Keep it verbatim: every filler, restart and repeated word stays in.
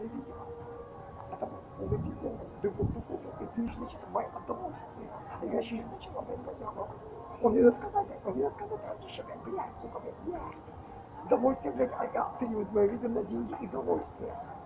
видео. Потому что убедительно, духу духу, это лишь значит мое удовольствие. А я еще не начала, блядь, понял. Он не рассказать, он не рассказать, раньше еще, блядь, блядь, сука, блядь, блядь. Удовольствие, блядь, а я оцениваю твое видео на деньги и удовольствие.